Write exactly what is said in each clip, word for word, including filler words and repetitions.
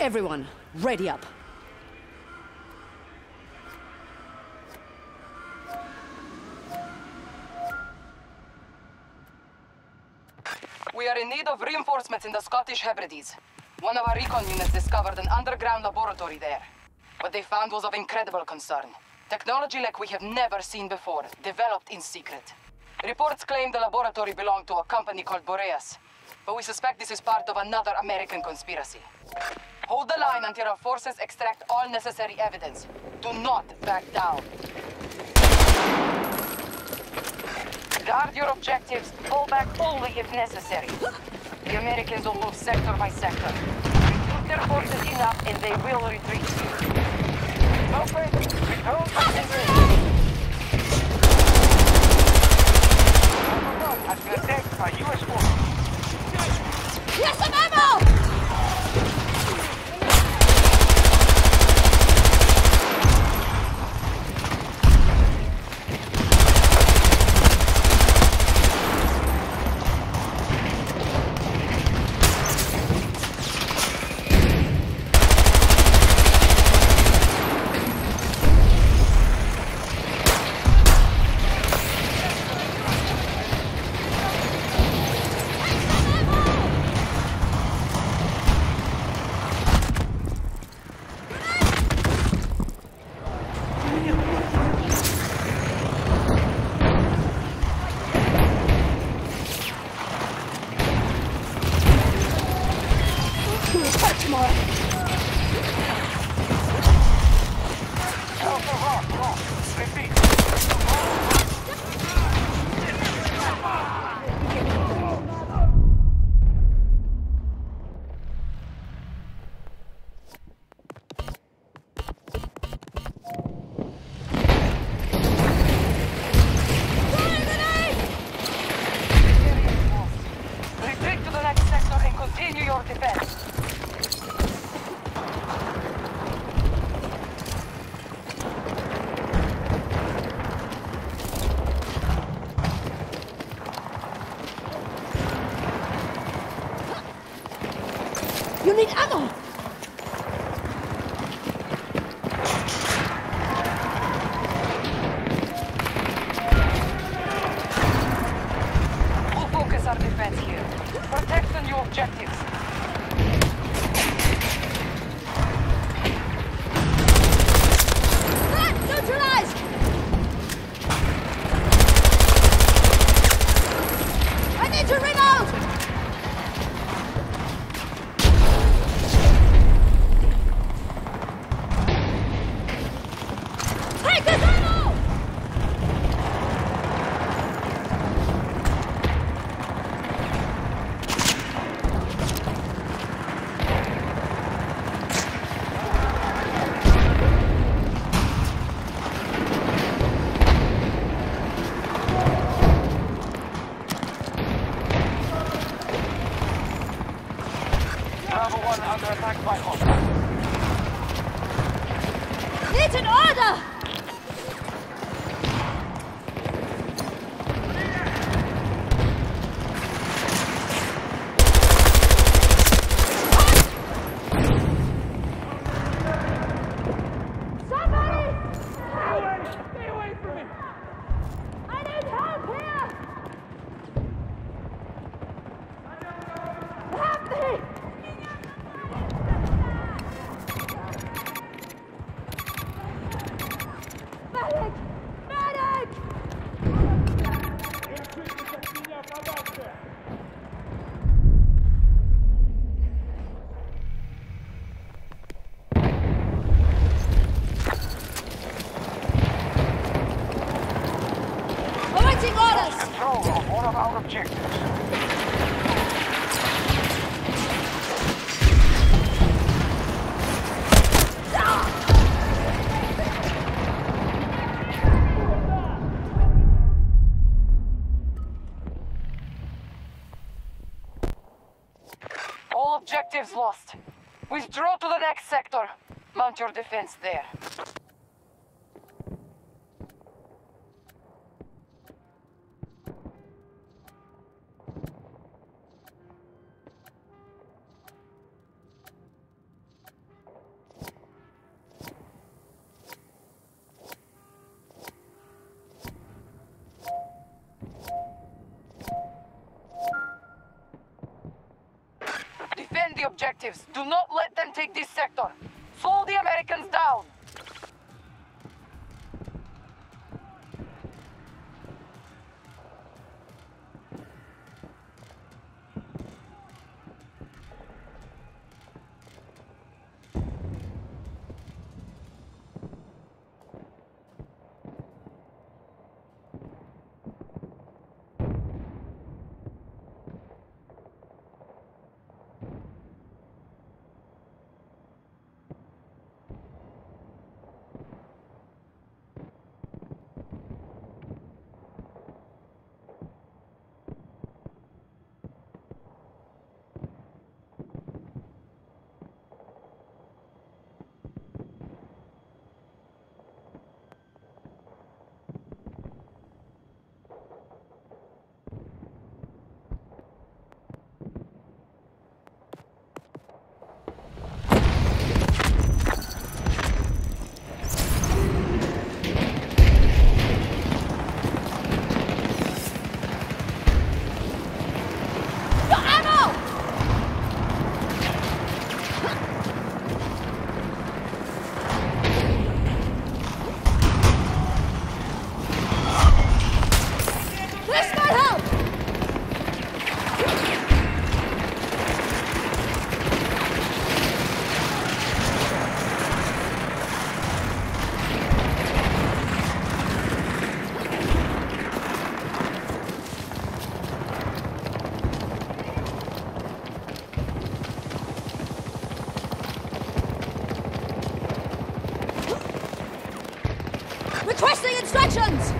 Everyone, ready up. We are in need of reinforcements in the Scottish Hebrides. One of our recon units discovered an underground laboratory there. What they found was of incredible concern. Technology like we have never seen before, developed in secret. Reports claim the laboratory belonged to a company called Boreas, but we suspect this is part of another American conspiracy. Hold the line until our forces extract all necessary evidence. Do not back down. Guard your objectives. Fall back only if necessary. The Americans will move sector by sector. Recruit their forces enough and they will retreat. Open! Return to engage! Overrun has been attacked by U S forces. Here's some ammo! You need ammo! We'll focus our defense here. Protect the new objectives. Threat neutralized! I need to reload! Bravo one under attack by hostiles. Need an order! Somebody! Stay away! Stay away from me! I need help here! Help me! Medic! Medic! Awaiting orders! Control of all of our objectives. All objectives lost. Withdraw to the next sector. Mount your defense there. the objectives. Do not let them take this sector. Slow the Americans down. Requesting instructions!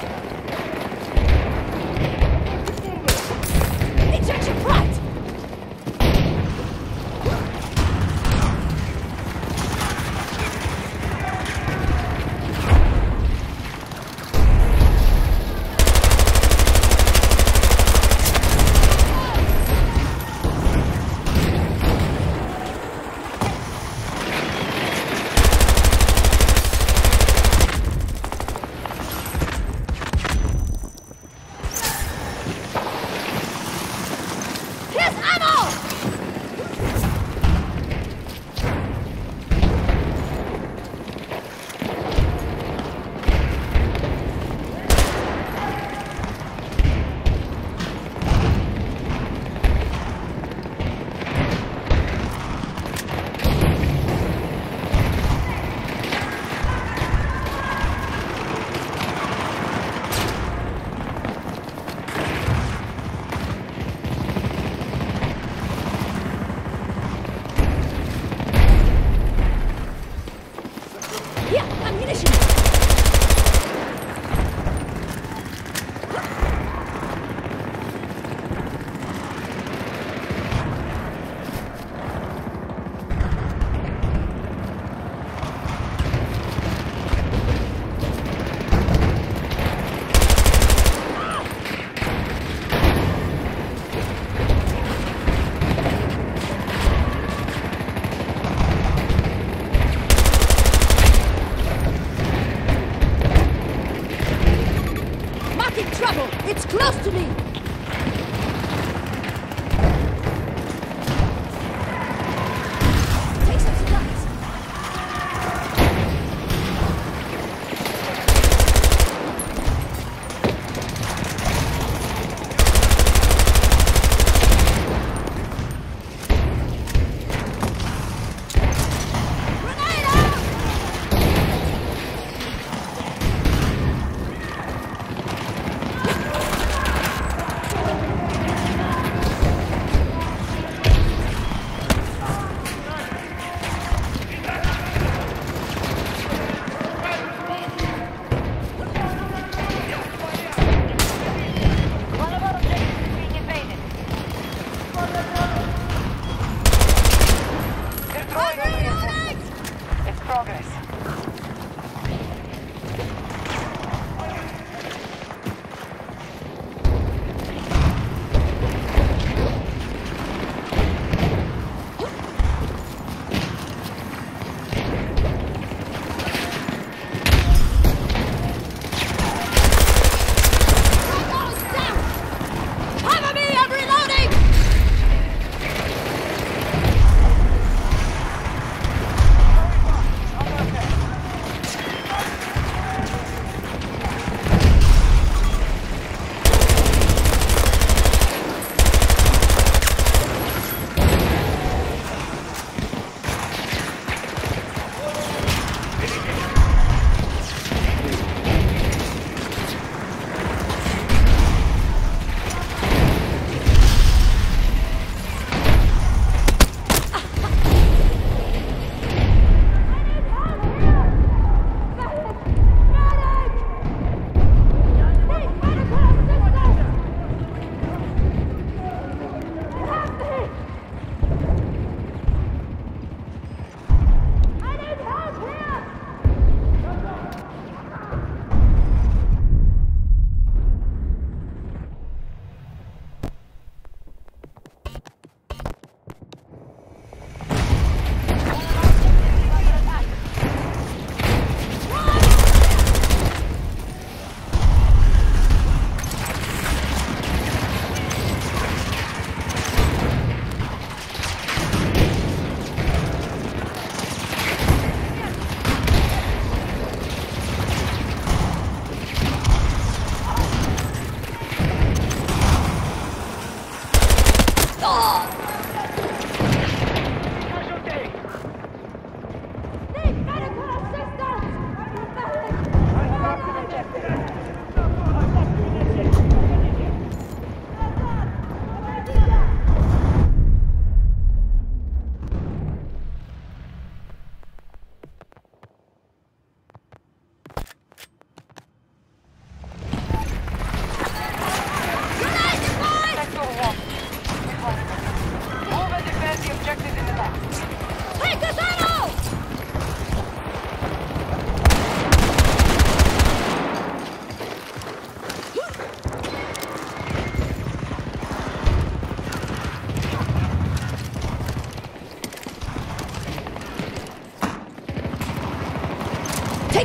Ejection right!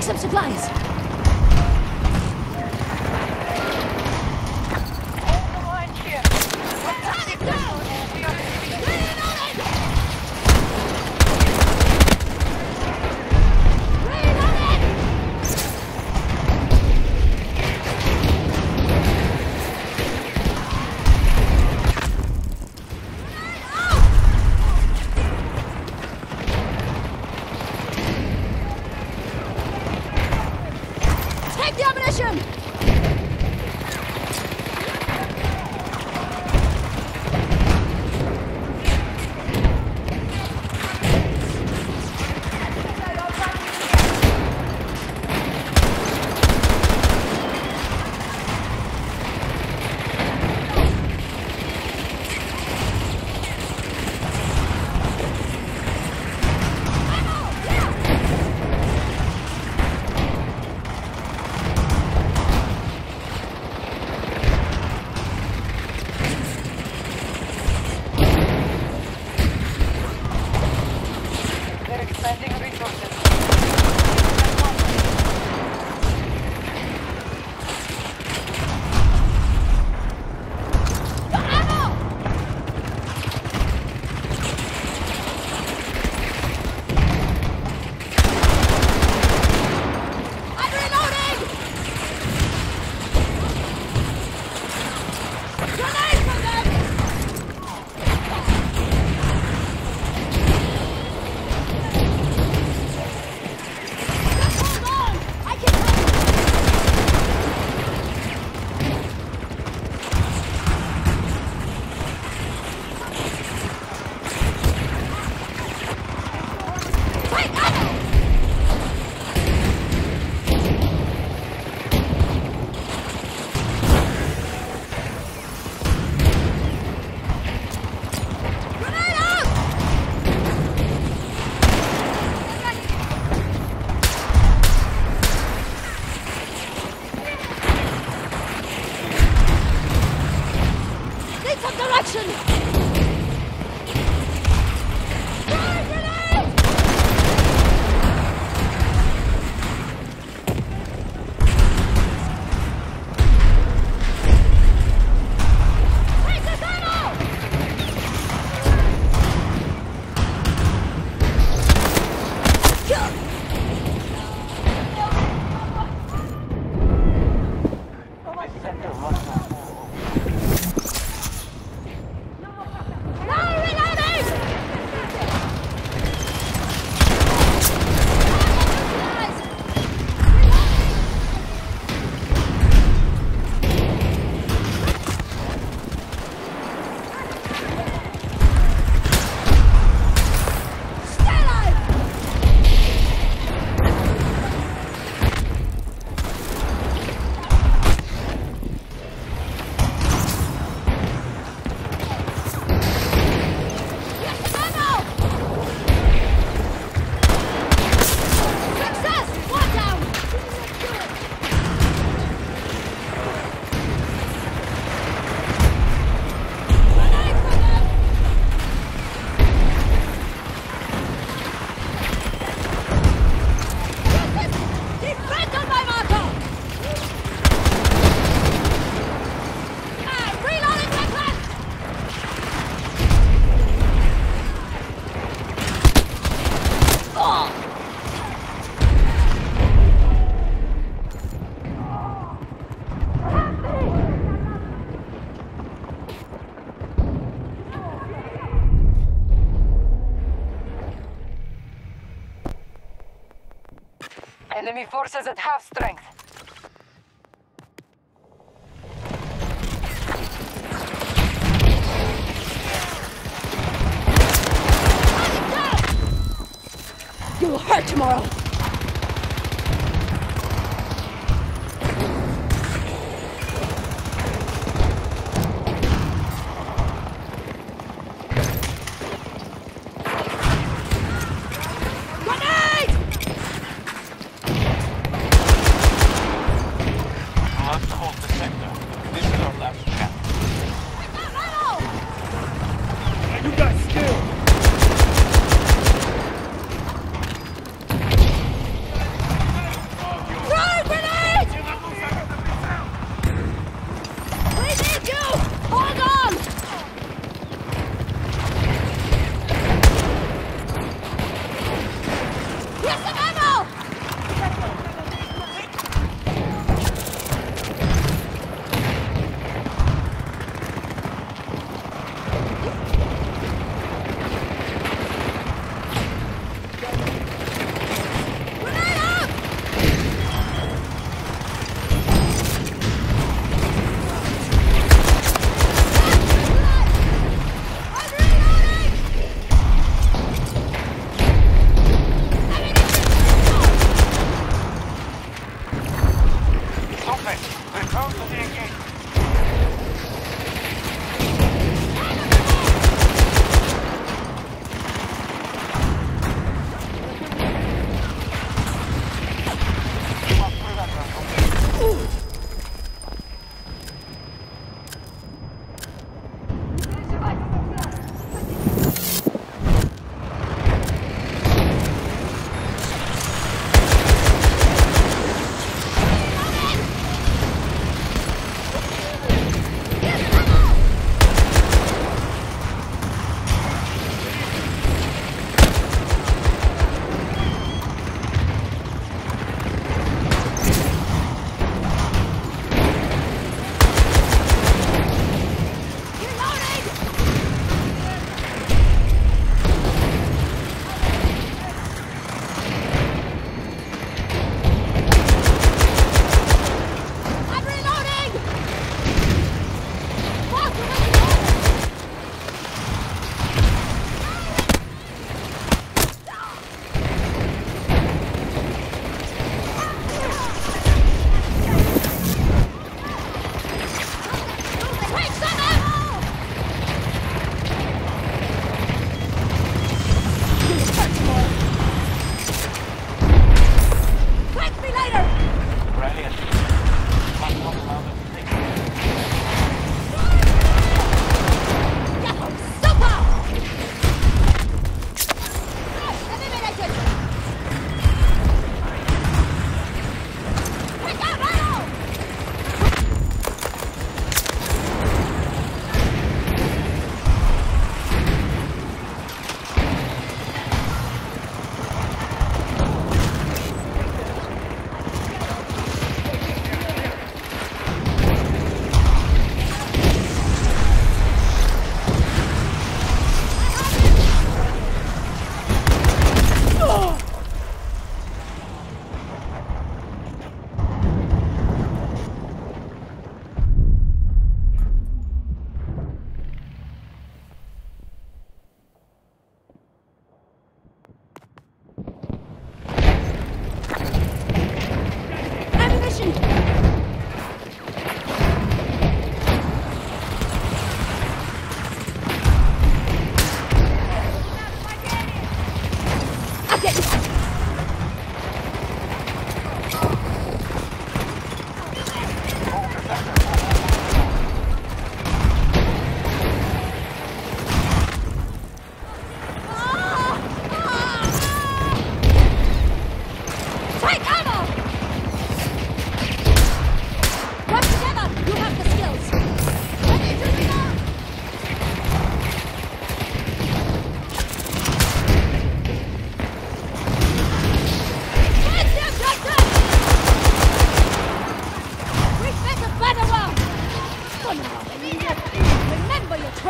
some supplies. Hold the line here. Panic down! Take the ammunition! They're expanding resources. I'm reloading! Grenade for them! Just hold on! I can help you! Take ammo! Grenade out! Need some direction! Fire grenade! Take this ammo! No, reloading! Stay alive! Get some ammo! Success! One down! Grenade for them! Defend on my marker! Ah, reloading weapon! Oh! Enemy forces at half strength. You will hurt tomorrow! Grenade! We'll have to hold the sector. This is our last chance. Ammo! You got skill!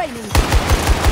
training.